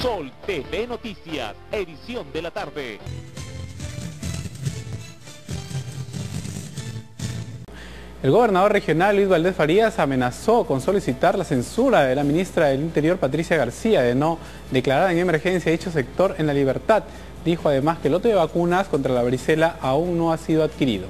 Sol TV Noticias, edición de la tarde. El gobernador regional Luis Valdés Farías amenazó con solicitar la censura de la ministra del Interior Patricia García de no declarar en emergencia dicho sector en La Libertad. Dijo además que el lote de vacunas contra la varicela aún no ha sido adquirido.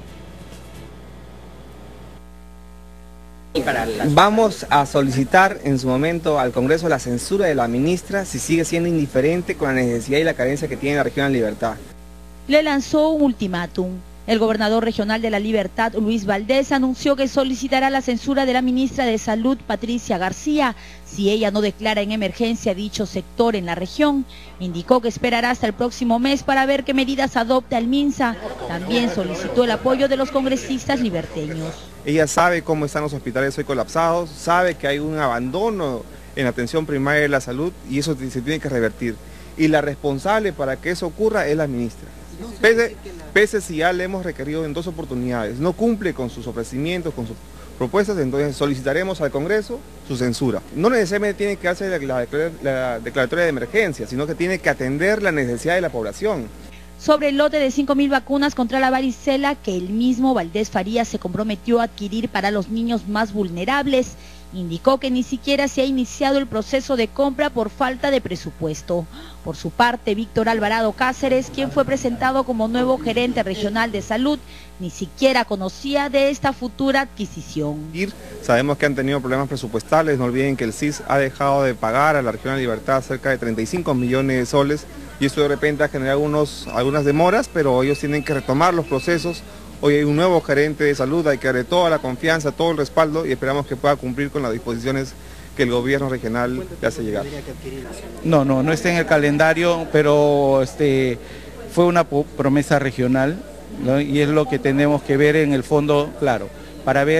Vamos a solicitar en su momento al Congreso la censura de la ministra si sigue siendo indiferente con la necesidad y la carencia que tiene la región de La Libertad. Le lanzó un ultimátum. El gobernador regional de La Libertad, Luis Valdés, anunció que solicitará la censura de la ministra de Salud, Patricia García, si ella no declara en emergencia dicho sector en la región. Indicó que esperará hasta el próximo mes para ver qué medidas adopta el MINSA. También solicitó el apoyo de los congresistas liberteños. Ella sabe cómo están los hospitales hoy colapsados, sabe que hay un abandono en la atención primaria de la salud y eso se tiene que revertir. Y la responsable para que eso ocurra es la ministra. Pese si ya le hemos requerido en 2 oportunidades, no cumple con sus ofrecimientos, con sus propuestas, entonces solicitaremos al Congreso su censura. No necesariamente tiene que hacer la declaratoria de emergencia, sino que tiene que atender la necesidad de la población. Sobre el lote de 5.000 vacunas contra la varicela que el mismo Valdés Farías se comprometió a adquirir para los niños más vulnerables, indicó que ni siquiera se ha iniciado el proceso de compra por falta de presupuesto. Por su parte, Víctor Alvarado Cáceres, quien fue presentado como nuevo gerente regional de salud, ni siquiera conocía de esta futura adquisición. Sabemos que han tenido problemas presupuestales, no olviden que el CIS ha dejado de pagar a la región de Libertad cerca de 35 millones de soles y esto de repente ha generado algunas demoras, pero ellos tienen que retomar los procesos. Hoy hay un nuevo gerente de salud, hay que darle toda la confianza, todo el respaldo y esperamos que pueda cumplir con las disposiciones que el gobierno regional le hace llegar. No está en el calendario, pero fue una promesa regional, ¿no? Y es lo que tenemos que ver en el fondo, claro, para ver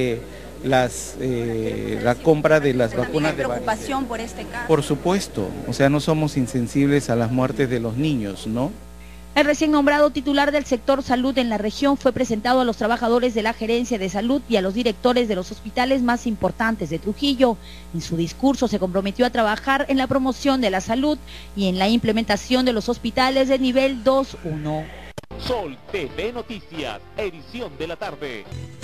la compra de las vacunas de varicela. ¿Hay preocupación por este caso? Por supuesto, o sea, no somos insensibles a las muertes de los niños, ¿no? El recién nombrado titular del sector salud en la región fue presentado a los trabajadores de la gerencia de salud y a los directores de los hospitales más importantes de Trujillo. En su discurso se comprometió a trabajar en la promoción de la salud y en la implementación de los hospitales de nivel 2-1. Sol TV Noticias, edición de la tarde.